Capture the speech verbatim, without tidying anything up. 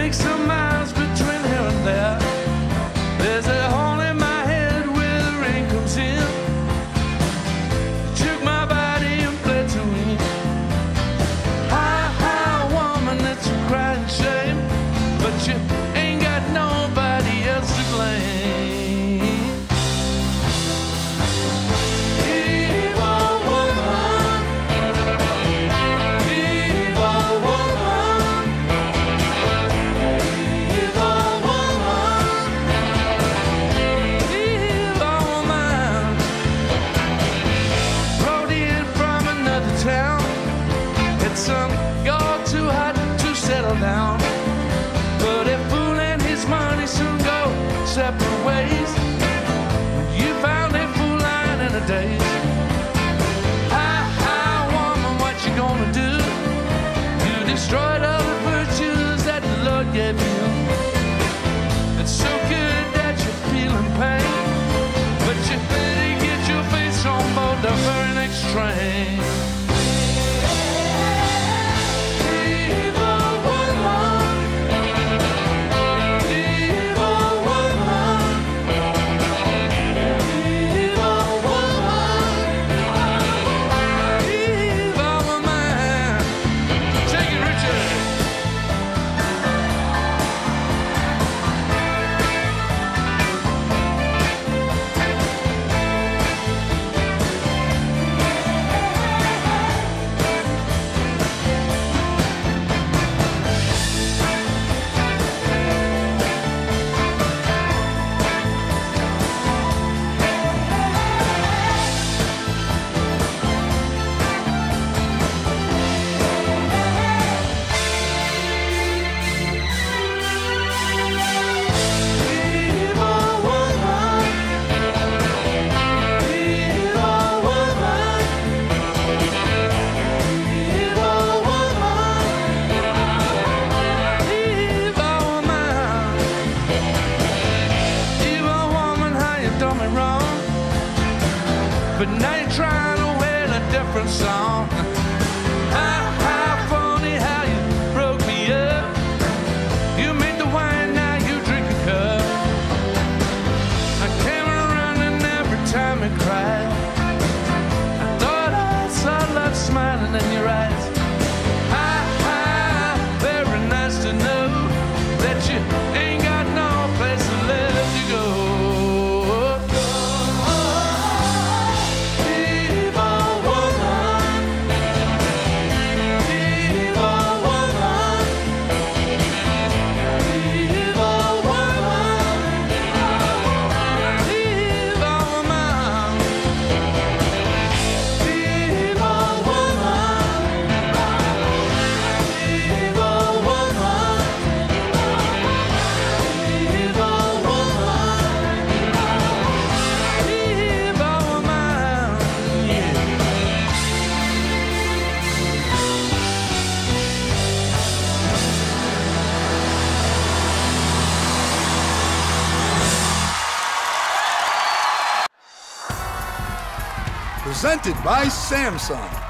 take some miles between here and there. There's a hole in my head where the rain comes in. Took my body and bled to me. Hi, hi, woman, it's a crying shame, but you ain't got nobody else to blame. Some God too hot to settle down, but a fool and his money soon go separate ways. You found a fool line in a daze. Hi, hi, woman, what you gonna do? You destroyed all the virtues that the Lord gave you. It's so good that you're feeling pain, but you better get your face on board the very next train. But now you're trying to win a different song. How, how funny how you broke me up. You made the wine, now you drink a cup. I came around and every time you cried, I thought I saw love smiling in your eyes. How, how very nice to know that you ain't got no place to let you go. Presented by Samsung.